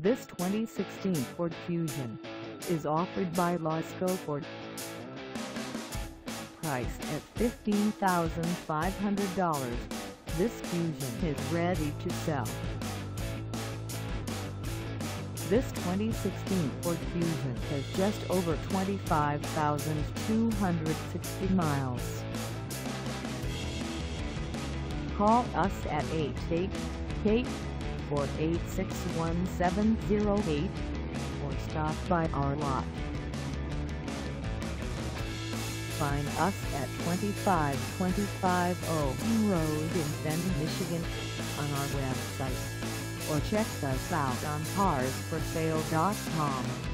This 2016 Ford Fusion is offered by LASCO Ford. Priced at $15,500, this Fusion is ready to sell. This 2016 Ford Fusion has just over 25,260 miles. Call us at 888-486-1708 or stop by our lot. Find us at 2525 Owen Road in Fenton, Michigan on our website, or check us out on carsforsale.com.